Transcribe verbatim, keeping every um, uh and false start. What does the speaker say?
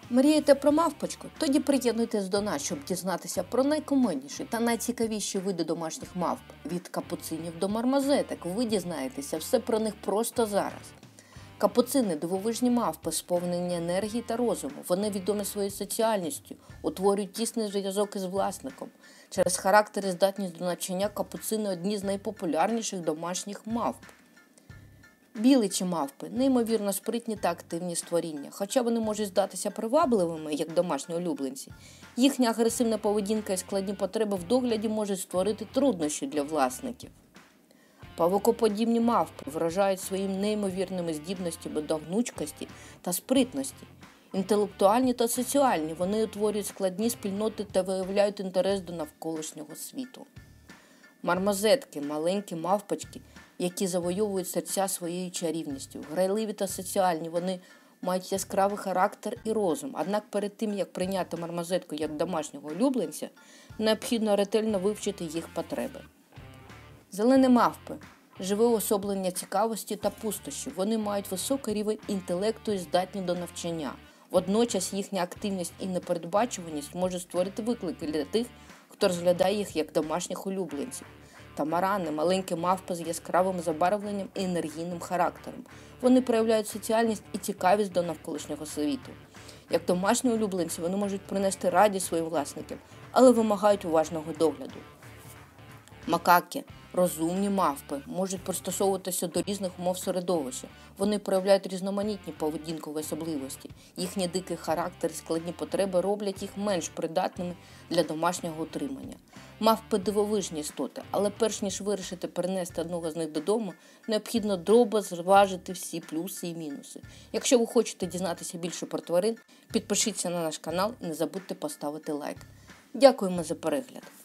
Мрієте про мавпочку? Тоді приєднуйтесь до нас, щоб дізнатися про найкомедніші та найцікавіші види домашніх мавп. Від капуцинів до мармозеток ви дізнаєтеся все про них просто зараз. Капуцини – дивовижні мавпи, сповнені енергії та розуму. Вони відомі своєю соціальністю, утворюють тісний зв'язок із власником. Через характер і здатність до навчання капуцини – одні з найпопулярніших домашніх мавп. Біличі мавпи – неймовірно спритні та активні створіння. Хоча вони можуть здатися привабливими, як домашні улюбленці, їхня агресивна поведінка і складні потреби в догляді можуть створити труднощі для власників. Павукоподібні мавпи вражають своїми неймовірними здібностями до гнучкості та спритності. Інтелектуальні та соціальні, вони утворюють складні спільноти та виявляють інтерес до навколишнього світу. Мармозетки – маленькі мавпочки, які завойовують серця своєю чарівністю. Грайливі та соціальні, вони мають яскравий характер і розум. Однак перед тим, як прийняти мармозетку як домашнього улюбленця, необхідно ретельно вивчити їх потреби. Зелені мавпи – живе уособлення цікавості та пустощі. Вони мають високий рівень інтелекту і здатні до навчання. Водночас їхня активність і непередбачуваність можуть створити виклики для тих, хто розглядає їх як домашніх улюбленців. Тамарани – маленькі мавпи з яскравим забарвленням і енергійним характером. Вони проявляють соціальність і цікавість до навколишнього світу. Як домашні улюбленці вони можуть принести радість своїм власникам, але вимагають уважного догляду. Макаки – розумні мавпи, можуть пристосовуватися до різних умов середовища. Вони проявляють різноманітні поведінкові особливості. Їхній дикий характер і складні потреби роблять їх менш придатними для домашнього утримання. Мавпи – дивовижні істоти, але перш ніж вирішити перенести одного з них додому, необхідно добре зважити всі плюси і мінуси. Якщо ви хочете дізнатися більше про тварин, підпишіться на наш канал і не забудьте поставити лайк. Дякуємо за перегляд!